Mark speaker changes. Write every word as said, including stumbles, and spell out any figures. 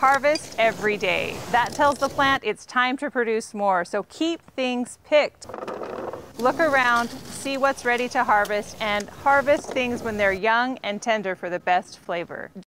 Speaker 1: Harvest every day. That tells the plant it's time to produce more, so keep things picked. Look around, see what's ready to harvest, and harvest things when they're young and tender for the best flavor.